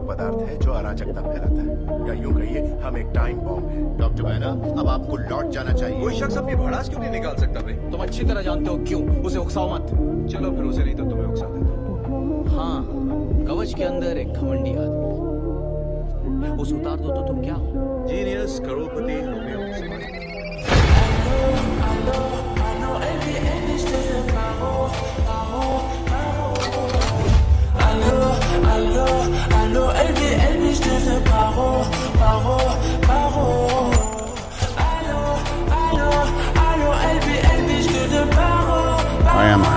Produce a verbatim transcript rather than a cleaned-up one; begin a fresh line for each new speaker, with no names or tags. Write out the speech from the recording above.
पदार्थ है जो अराजकता फैलाता है, या यूं कहिए हम एक टाइम बॉम्ब है। डॉक्टर बैना, अब आपको लौट जाना चाहिए।
कोई शख्स अपनी भड़ास क्यों नहीं निकाल सकता भाई?
तुम अच्छी तरह जानते हो क्यों। उसे उकसाओ मत।
चलो फिर उसे नहीं तो तुम्हें उकसा देता हूं।
हाँ, कवच के अंदर एक घमंडी आदमी, उसे उतार दो तो तुम क्या हो?
जीनियस, करोड़पति, रोमियो।
I am